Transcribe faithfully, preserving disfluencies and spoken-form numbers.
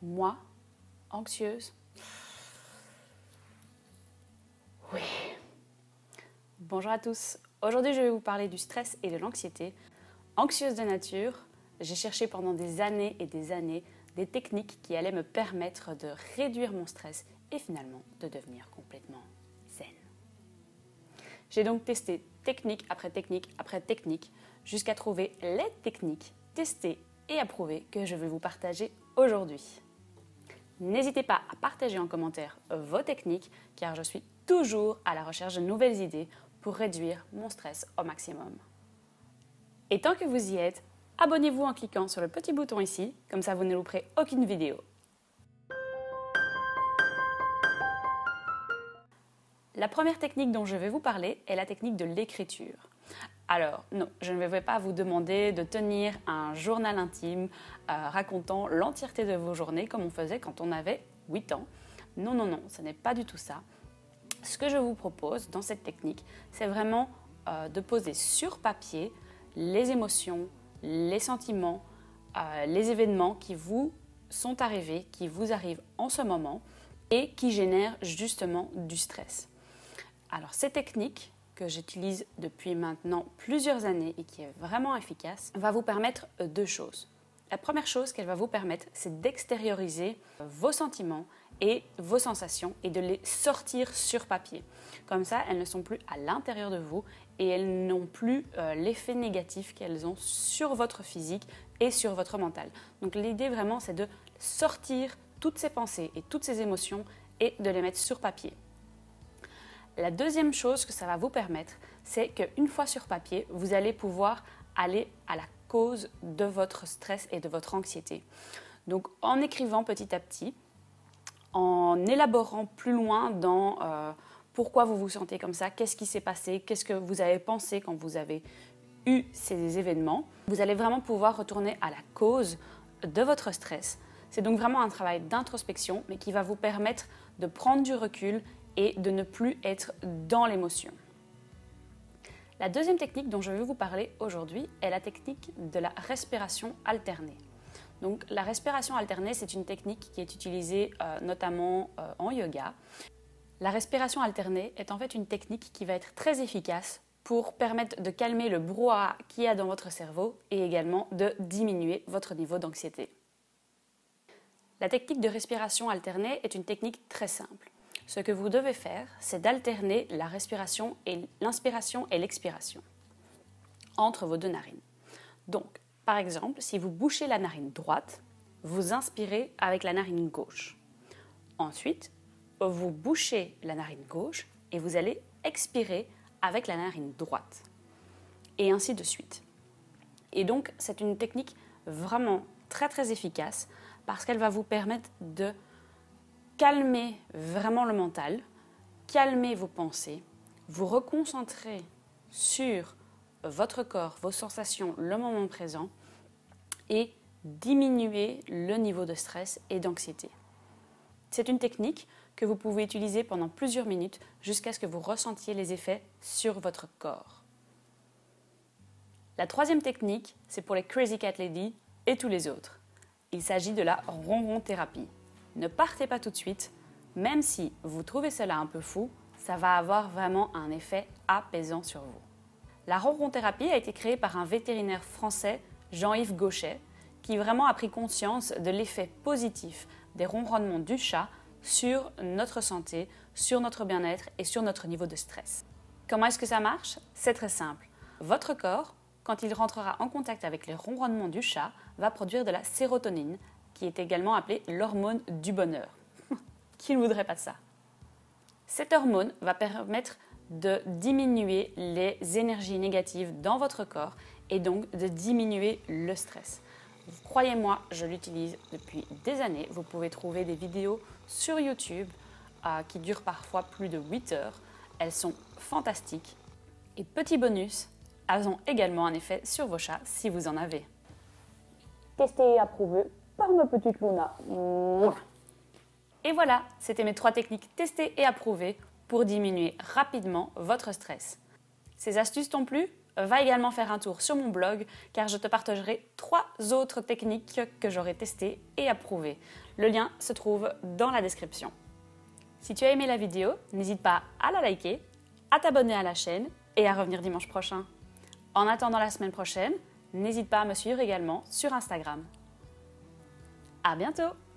Moi, anxieuse? Oui. Bonjour à tous. Aujourd'hui, je vais vous parler du stress et de l'anxiété. Anxieuse de nature, j'ai cherché pendant des années et des années des techniques qui allaient me permettre de réduire mon stress et finalement de devenir complètement zen. J'ai donc testé technique après technique après technique jusqu'à trouver les techniques testées et approuvées que je vais vous partager aujourd'hui. N'hésitez pas à partager en commentaire vos techniques car je suis toujours à la recherche de nouvelles idées pour réduire mon stress au maximum. Et tant que vous y êtes, abonnez-vous en cliquant sur le petit bouton ici, comme ça vous ne louperez aucune vidéo. La première technique dont je vais vous parler est la technique de l'écriture. Alors, non, je ne vais pas vous demander de tenir un journal intime euh, racontant l'entièreté de vos journées comme on faisait quand on avait huit ans. Non, non, non, ce n'est pas du tout ça. Ce que je vous propose dans cette technique, c'est vraiment euh, de poser sur papier les émotions, les sentiments, euh, les événements qui vous sont arrivés, qui vous arrivent en ce moment et qui génèrent justement du stress. Alors, ces techniques que j'utilise depuis maintenant plusieurs années et qui est vraiment efficace, va vous permettre deux choses. La première chose qu'elle va vous permettre, c'est d'extérioriser vos sentiments et vos sensations et de les sortir sur papier. Comme ça, elles ne sont plus à l'intérieur de vous et elles n'ont plus euh, l'effet négatif qu'elles ont sur votre physique et sur votre mental. Donc l'idée vraiment, c'est de sortir toutes ces pensées et toutes ces émotions et de les mettre sur papier. La deuxième chose que ça va vous permettre, c'est qu'une fois sur papier, vous allez pouvoir aller à la cause de votre stress et de votre anxiété. Donc en écrivant petit à petit, en élaborant plus loin dans euh, pourquoi vous vous sentez comme ça, qu'est-ce qui s'est passé, qu'est-ce que vous avez pensé quand vous avez eu ces événements, vous allez vraiment pouvoir retourner à la cause de votre stress. C'est donc vraiment un travail d'introspection, mais qui va vous permettre de prendre du recul et de ne plus être dans l'émotion. La deuxième technique dont je vais vous parler aujourd'hui est la technique de la respiration alternée. Donc, la respiration alternée, c'est une technique qui est utilisée euh, notamment euh, en yoga. La respiration alternée est en fait une technique qui va être très efficace pour permettre de calmer le brouhaha qu'il y a dans votre cerveau et également de diminuer votre niveau d'anxiété. La technique de respiration alternée est une technique très simple. Ce que vous devez faire, c'est d'alterner la respiration et l'inspiration et l'expiration entre vos deux narines. Donc, par exemple, si vous bouchez la narine droite, vous inspirez avec la narine gauche. Ensuite, vous bouchez la narine gauche et vous allez expirer avec la narine droite. Et ainsi de suite. Et donc, c'est une technique vraiment très très efficace parce qu'elle va vous permettre de calmer vraiment le mental, calmer vos pensées, vous reconcentrer sur votre corps, vos sensations, le moment présent et diminuer le niveau de stress et d'anxiété. C'est une technique que vous pouvez utiliser pendant plusieurs minutes jusqu'à ce que vous ressentiez les effets sur votre corps. La troisième technique, c'est pour les Crazy Cat Lady et tous les autres. Il s'agit de la ronron thérapie. Ne partez pas tout de suite, même si vous trouvez cela un peu fou, ça va avoir vraiment un effet apaisant sur vous. La ronron-thérapie a été créée par un vétérinaire français, Jean-Yves Gauchet, qui vraiment a pris conscience de l'effet positif des ronronnements du chat sur notre santé, sur notre bien-être et sur notre niveau de stress. Comment est-ce que ça marche? C'est très simple. Votre corps, quand il rentrera en contact avec les ronronnements du chat, va produire de la sérotonine, qui est également appelée l'hormone du bonheur. Qui ne voudrait pas de ça? Cette hormone va permettre de diminuer les énergies négatives dans votre corps et donc de diminuer le stress. Croyez-moi, je l'utilise depuis des années. Vous pouvez trouver des vidéos sur YouTube euh, qui durent parfois plus de huit heures. Elles sont fantastiques. Et petit bonus, elles ont également un effet sur vos chats si vous en avez. Testé et approuvé par ma petite Luna. Et voilà, c'était mes trois techniques testées et approuvées pour diminuer rapidement votre stress. Ces astuces t'ont plu? va également faire un tour sur mon blog car je te partagerai trois autres techniques que j'aurai testées et approuvées. Le lien se trouve dans la description. Si tu as aimé la vidéo, n'hésite pas à la liker, à t'abonner à la chaîne et à revenir dimanche prochain. En attendant la semaine prochaine, n'hésite pas à me suivre également sur Instagram. À bientôt!